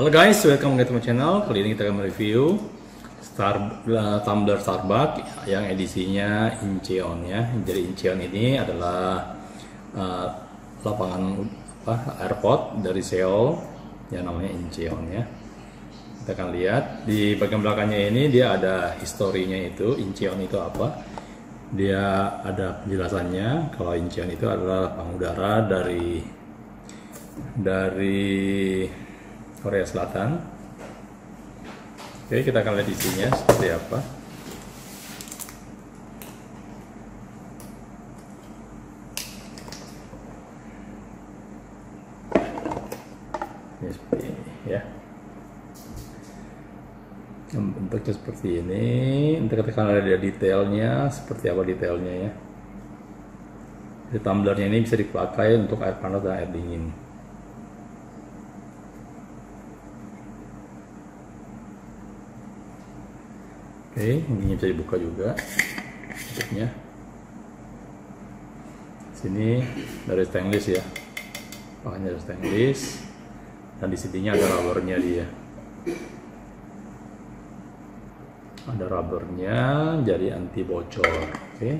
Halo guys, welcome back to my channel. Kali ini kita akan mereview tumbler Starbucks yang edisinya Incheon ya. Jadi Incheon ini adalah lapangan airport dari Seoul yang namanya Incheon ya. Kita akan lihat di bagian belakangnya ini dia ada historinya, itu Incheon itu apa. Dia ada penjelasannya kalau Incheon itu adalah pengudara dari Korea Selatan. Oke, kita akan lihat isinya seperti apa. Ini seperti ini ya. Bentuknya seperti ini. Nanti kita akan lihat detailnya, seperti apa detailnya ya. Jadi tumblernya ini bisa dipakai untuk air panas dan air dingin. Oke, ini bisa dibuka juga tutupnya. Sini dari stainless ya, bahannya dari stainless, dan di sininya ada rubbernya dia. Ada rubbernya, jadi anti bocor. Oke.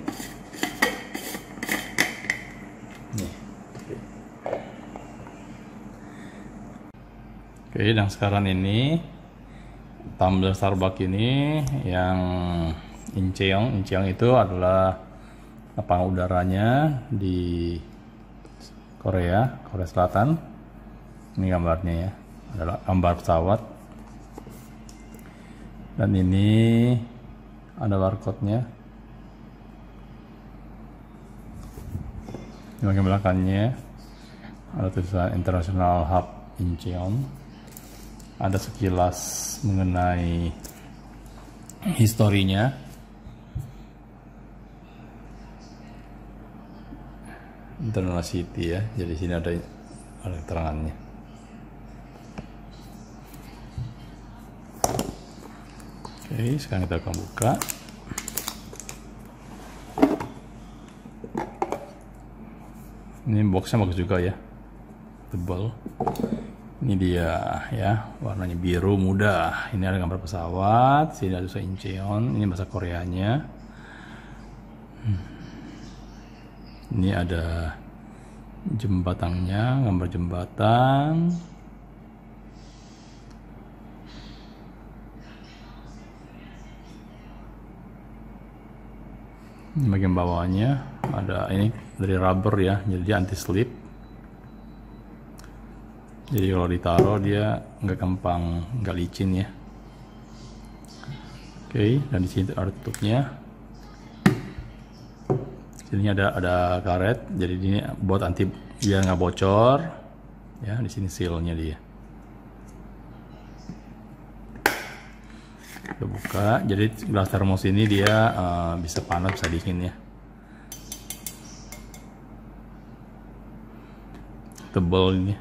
Nih. Oke, dan sekarang ini tumbler Starbucks ini yang Incheon itu adalah lapangan udaranya di Korea Selatan. Ini gambarnya ya, adalah gambar pesawat. Dan ini ada barcode-nya. Di bagian belakangnya ada tulisan International Hub Incheon. Ada sekilas mengenai historinya. International City ya, jadi sini ada keterangannya. Oke, sekarang kita akan buka. Ini boxnya bagus juga ya, tebal. Ini dia ya, warnanya biru muda. Ini ada gambar pesawat, sini ada tulisan Incheon, ini bahasa Koreanya. Ini ada jembatannya, gambar jembatan. Ini bagian bawahnya ada ini dari rubber ya, jadi dia anti slip. Jadi kalau ditaruh dia nggak gampang, nggak licin ya. Oke, dan di sini ada tutupnya. Sini ada karet, jadi ini buat anti biar nggak bocor. Ya, di sini sealnya dia. Kita buka, jadi gelas termos ini dia bisa panas, bisa dingin ya. Tebal ini.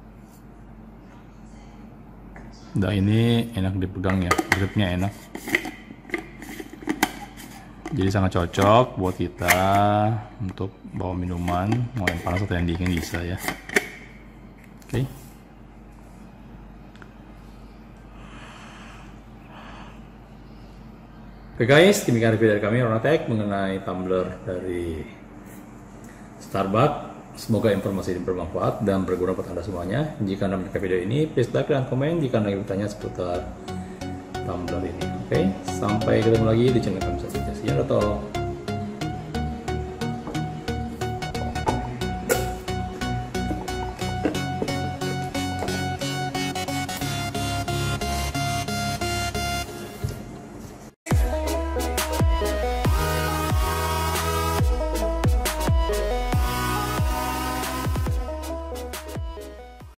Dan ini enak dipegang ya, gripnya enak. Jadi sangat cocok buat kita untuk bawa minuman, mau yang panas atau yang dingin bisa ya. Oke. Oke guys, demikian review dari kami Ronatech mengenai tumbler dari Starbucks. Semoga informasi ini bermanfaat dan berguna buat Anda semuanya. Jika Anda menyukai video ini, please like dan komen jika Anda ingin bertanya seputar tumbler ini. Oke, sampai ketemu lagi di channel kami selanjutnya. See you.